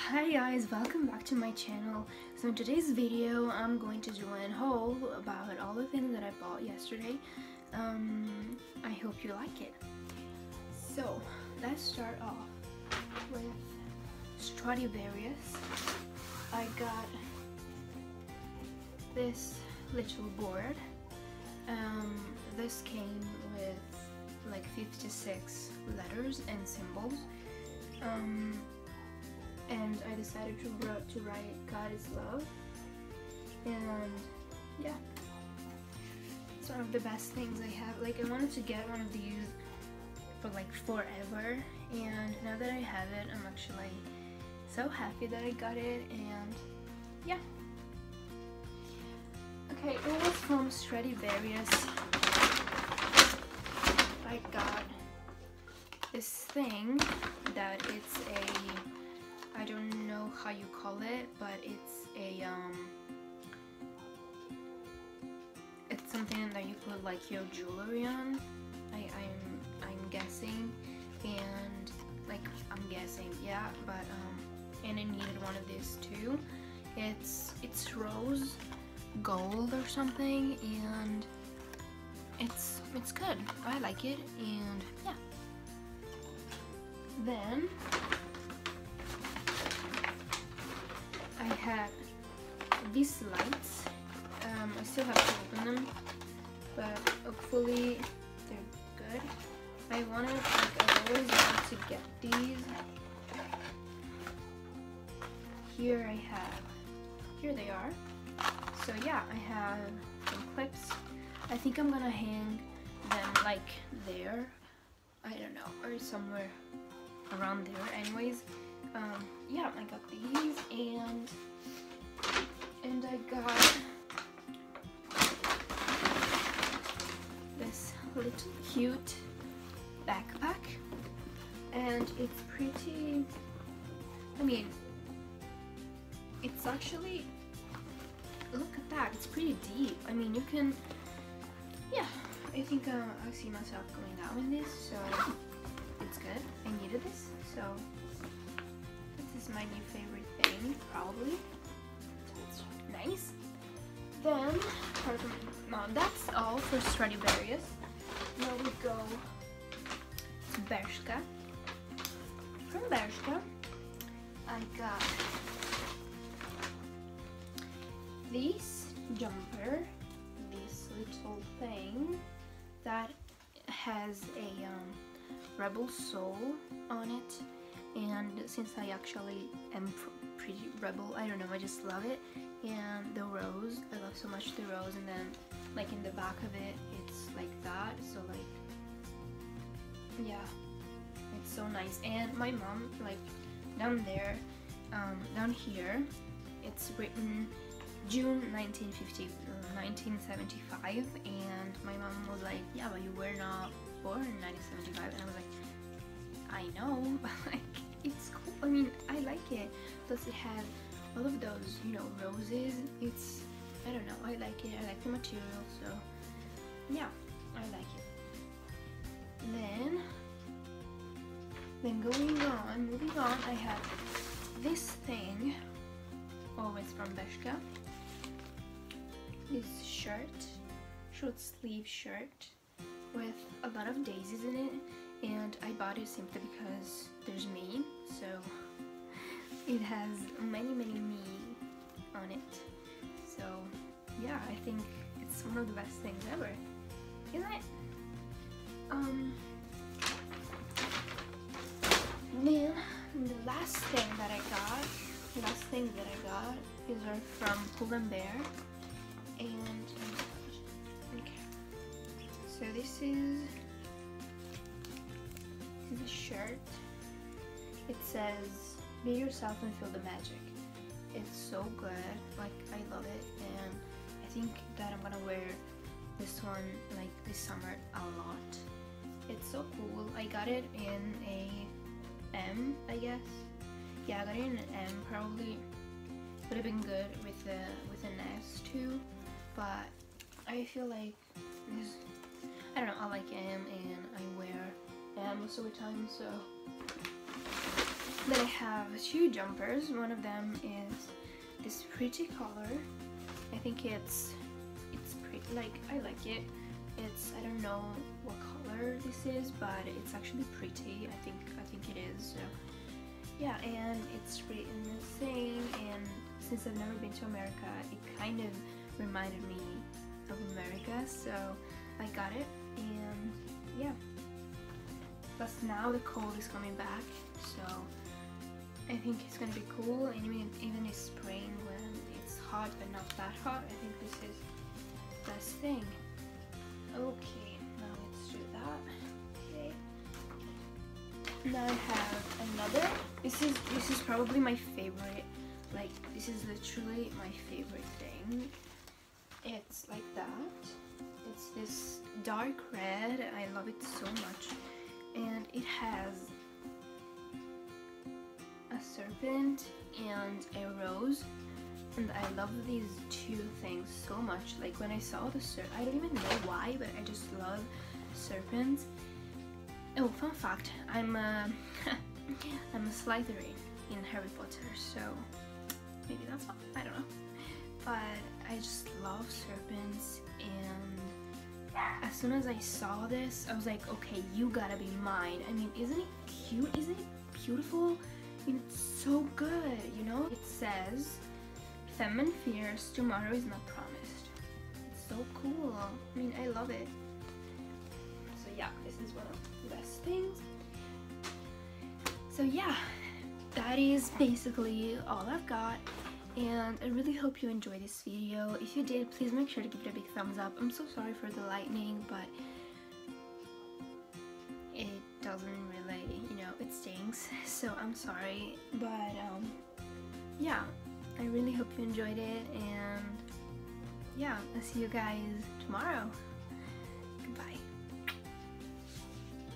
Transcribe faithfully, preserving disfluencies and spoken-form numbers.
Hi guys, welcome back to my channel. So in today's video I'm going to do a haul about all the things that I bought yesterday. Um, I hope you like it. So let's start off with Stradivarius. I got this little board. Um, this came with like fifty-six letters and symbols. Um, and I decided to, wrote, to write God is love, and yeah, it's one of the best things I have. Like, I wanted to get one of these for like forever, and now that I have it, I'm actually so happy that I got it. And yeah, okay, it was from Stradivarius. I got this thing that it's a, I don't know how you call it, but it's a um it's something that you put like your jewelry on. I, I'm I'm guessing, and like I'm guessing, yeah, but um and I needed one of these too. It's it's rose gold or something, and it's it's good. I like it, and yeah. Then I had these lights. Um, I still have to open them, but hopefully they're good. I wanted, like, I always wanted to get these. Here I have, here they are. So yeah, I have some clips. I think I'm gonna hang them like there. I don't know, or somewhere around there. Anyways. Um, yeah, I got these, and and I got this little cute backpack, and it's pretty, I mean, it's actually, look at that, it's pretty deep. I mean, you can, yeah, I think uh, I see myself going out in this, so it's good. I needed this, so this is my new favorite thing, probably. It's nice. Then, no, that's all for Stradivarius. Now we go to Bershka. From Bershka, I got this jumper, this little thing that has a um, rebel soul on it. And since I actually am pretty rebel, I don't know, I just love it. And the rose, I love so much the rose, and then like in the back of it, it's like that, so like, yeah, it's so nice. And my mom, like down there, um, down here, it's written June nineteen fifty, nineteen seventy-five, and my mom was like, yeah, but you were not born in nineteen seventy-five, and I was like, I know, but like, it's cool. I mean, I like it. Plus it has all of those, you know, roses. It's, I don't know, I like it. I like the material, so yeah, I like it. Then, then going on, moving on, I have this thing, always from Bershka. This shirt, short sleeve shirt with a lot of daisies in it. And I bought it simply because there's me, so it has many many me on it. So yeah, I think it's one of the best things ever, isn't it? Um, then the last thing that I got, the last thing that I got is from Pull and Bear, and okay, so this is. The shirt. It says be yourself and feel the magic. It's so good, like I love it, and I think that I'm gonna wear this one like this summer a lot. It's so cool. I got it in a M, I guess. Yeah, I got it in an M. Probably would have been good with the with an S too, but I feel like this, I don't know, I like M, and I wear M most of the time, so Then I have two jumpers. One of them is this pretty color. I think it's it's pretty, like, I like it. It's, I don't know what color this is, but it's actually pretty. I think I think it is. So yeah, and it's written the same, and since I've never been to America, it kind of reminded me of America, so I got it. And yeah, plus now the cold is coming back, so I think it's gonna be cool. And even even in spring when it's hot but not that hot, I think this is the best thing. Okay, now let's do that. Okay. Now I have another. This is this is probably my favorite. Like, this is literally my favorite thing. It's like that. It's this dark red. I love it so much. And it has a serpent and a rose. And I love these two things so much. Like, when I saw the serpent, I don't even know why, but I just love serpents. Oh, fun fact, I'm a, I'm a Slytherin in Harry Potter, so maybe that's why, I don't know. But I just love serpents, and as soon as I saw this, I was like, okay, you gotta be mine. I mean, isn't it cute? Isn't it beautiful? I mean, it's so good, you know? It says, "Femme and fierce, tomorrow is not promised." It's so cool. I mean, I love it. So yeah, this is one of the best things. So yeah, that is basically all I've got. And I really hope you enjoyed this video. If you did, please make sure to give it a big thumbs up. I'm so sorry for the lightning, but it doesn't really, you know, it stings. So I'm sorry. But um, yeah, I really hope you enjoyed it. And yeah, I'll see you guys tomorrow.